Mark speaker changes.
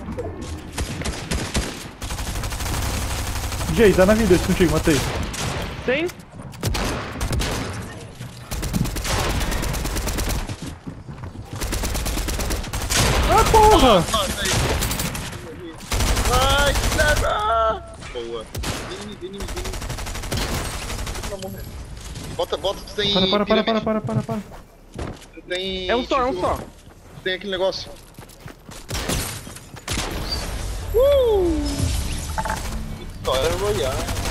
Speaker 1: Jay, tá na vida esse contigo, matei.
Speaker 2: Tem?
Speaker 1: Ah, porra!
Speaker 3: Ai, que merda! Boa. Vem em mim. Pra morrer. Bota, tem...
Speaker 1: Para.
Speaker 3: Tem...
Speaker 2: É um só.
Speaker 3: Tem aquele negócio. Vitória Royale.